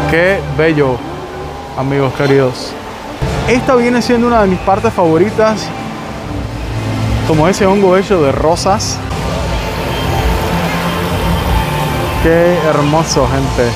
Qué bello, amigos queridos. Esta viene siendo una de mis partes favoritas, como ese hongo hecho de rosas. Qué hermoso, gente.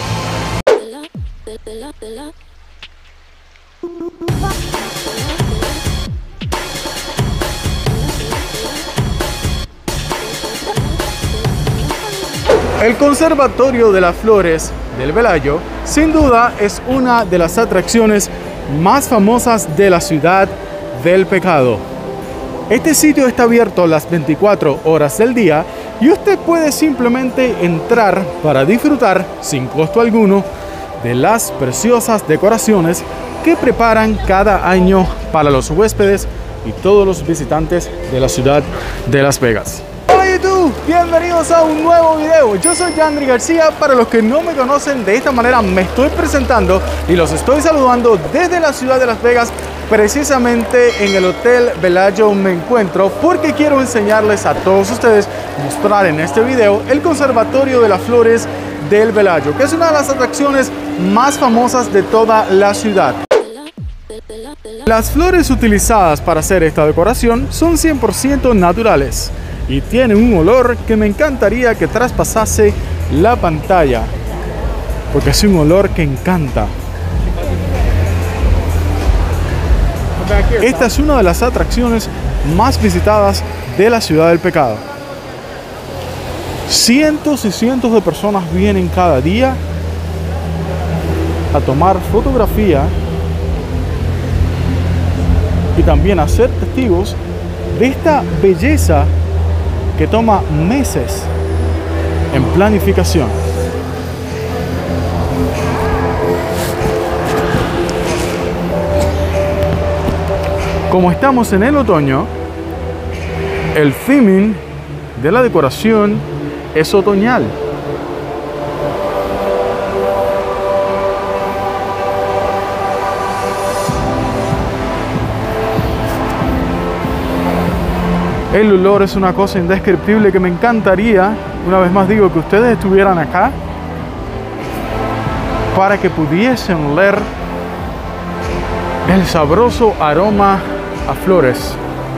El Conservatorio de las Flores del Velayo, sin duda, es una de las atracciones más famosas de la ciudad del pecado. Este sitio está abierto las 24 horas del día y usted puede simplemente entrar para disfrutar, sin costo alguno, de las preciosas decoraciones que preparan cada año para los huéspedes y todos los visitantes de la ciudad de Las Vegas. Hola YouTube, bienvenidos a un nuevo video. Yo soy Yandri García. Para los que no me conocen, de esta manera me estoy presentando y los estoy saludando desde la ciudad de Las Vegas. Precisamente en el Hotel Velayo me encuentro porque quiero enseñarles a todos ustedes, mostrar en este video el Conservatorio de las Flores del Velayo, que es una de las atracciones más famosas de toda la ciudad. Las flores utilizadas para hacer esta decoración son 100% naturales y tienen un olor que me encantaría que traspasase la pantalla, porque es un olor que encanta. Esta es una de las atracciones más visitadas de la ciudad del pecado. Cientos y cientos de personas vienen cada día a tomar fotografía y también a ser testigos de esta belleza que toma meses en planificación. Como estamos en el otoño, el theming de la decoración es otoñal. El olor es una cosa indescriptible que me encantaría, una vez más digo, que ustedes estuvieran acá para que pudiesen oler el sabroso aroma a flores.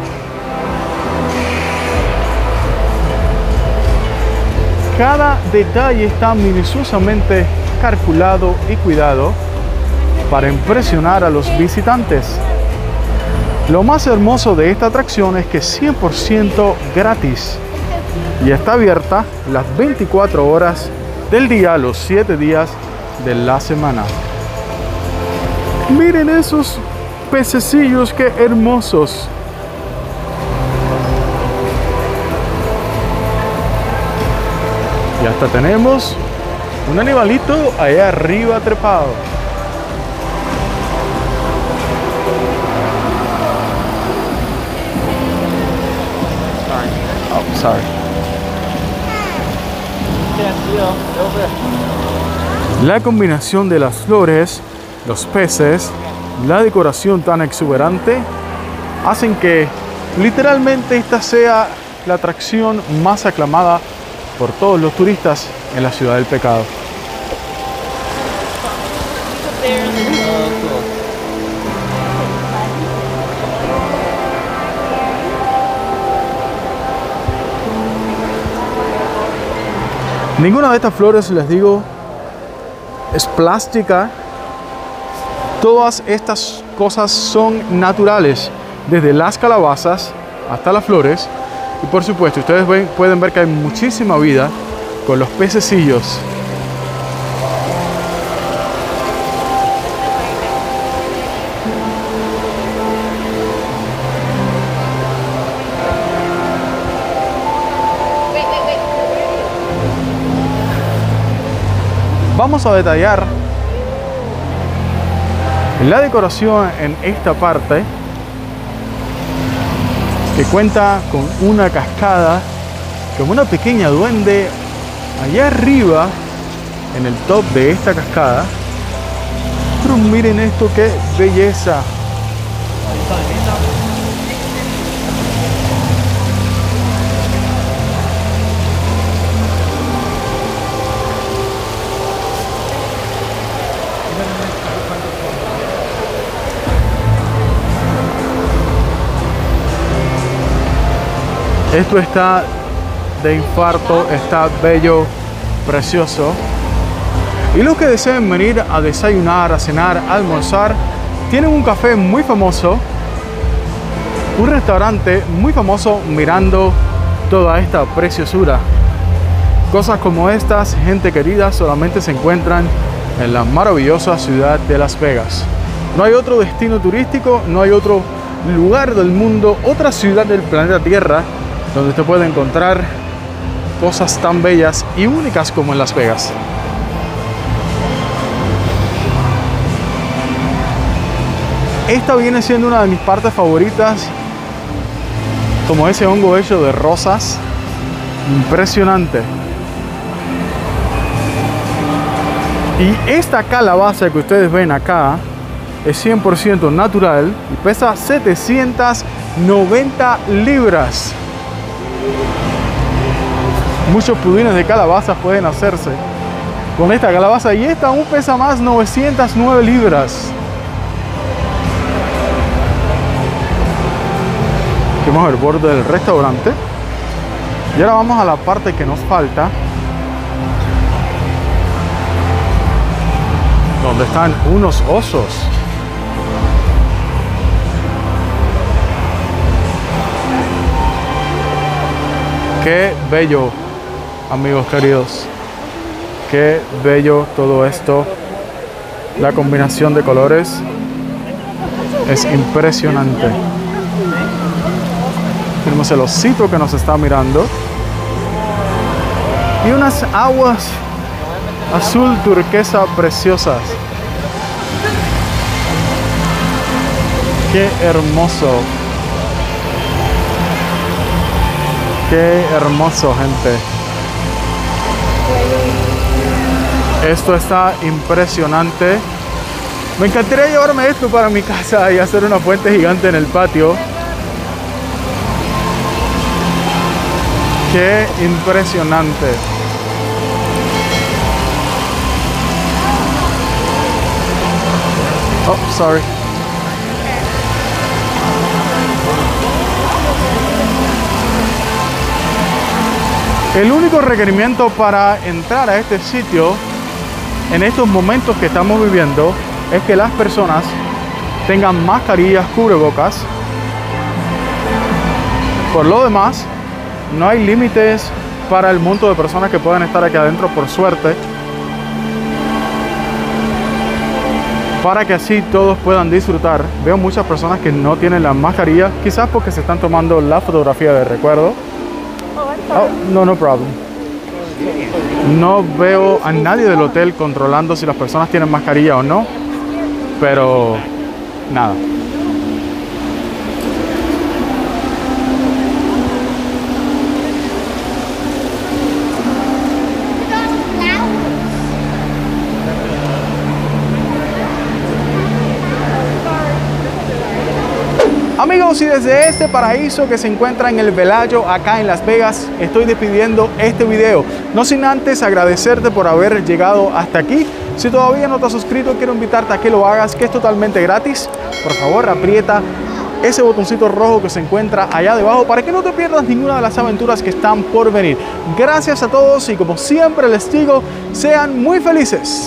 Cada detalle está minuciosamente calculado y cuidado para impresionar a los visitantes. Lo más hermoso de esta atracción es que es 100% gratis y está abierta las 24 horas del día, los 7 días de la semana. Miren esos pececillos, qué hermosos. Y hasta tenemos un animalito allá arriba trepado. Oh, sorry. La combinación de las flores, los peces, la decoración tan exuberante hacen que literalmente esta sea la atracción más aclamada por todos los turistas en la ciudad del pecado. Ninguna de estas flores, les digo, es plástica. Todas estas cosas son naturales, desde las calabazas hasta las flores. Y por supuesto, ustedes pueden ver que hay muchísima vida con los pececillos. Vamos a detallar la decoración en esta parte, que cuenta con una cascada, como una pequeña duende allá arriba en el top de esta cascada. Pero miren esto, qué belleza. Esto está de infarto, está bello, precioso. Y los que deseen venir a desayunar, a cenar, a almorzar, tienen un café muy famoso, un restaurante muy famoso mirando toda esta preciosura. Cosas como estas, gente querida, solamente se encuentran en la maravillosa ciudad de Las Vegas. No hay otro destino turístico, no hay otro lugar del mundo, otra ciudad del planeta Tierra donde usted puede encontrar cosas tan bellas y únicas como en Las Vegas. Esta viene siendo una de mis partes favoritas, como ese hongo hecho de rosas, impresionante. Y esta calabaza que ustedes ven acá es 100% natural y pesa 790 libras. Muchos pudines de calabazas pueden hacerse con esta calabaza y esta aún pesa más, 909 libras. Vamos al borde del restaurante y ahora vamos a la parte que nos falta, donde están unos osos. Qué bello, amigos queridos, qué bello todo esto. La combinación de colores es impresionante. Tenemos el osito que nos está mirando y unas aguas azul turquesa preciosas. Qué hermoso, qué hermoso, gente. Esto está impresionante. Me encantaría llevarme esto para mi casa y hacer una fuente gigante en el patio. Qué impresionante. Oh, sorry. El único requerimiento para entrar a este sitio en estos momentos que estamos viviendo es que las personas tengan mascarillas, cubrebocas. Por lo demás, no hay límites para el monto de personas que puedan estar aquí adentro, por suerte, para que así todos puedan disfrutar. Veo muchas personas que no tienen la mascarilla, quizás porque se están tomando la fotografía de recuerdo. Oh, no problem. No veo a nadie del hotel controlando si las personas tienen mascarilla o no, pero nada. Amigos, y desde este paraíso que se encuentra en el Bellagio, acá en Las Vegas, estoy despidiendo este video. No sin antes agradecerte por haber llegado hasta aquí. Si todavía no te has suscrito, quiero invitarte a que lo hagas, que es totalmente gratis. Por favor, aprieta ese botoncito rojo que se encuentra allá debajo para que no te pierdas ninguna de las aventuras que están por venir. Gracias a todos y como siempre les digo, sean muy felices.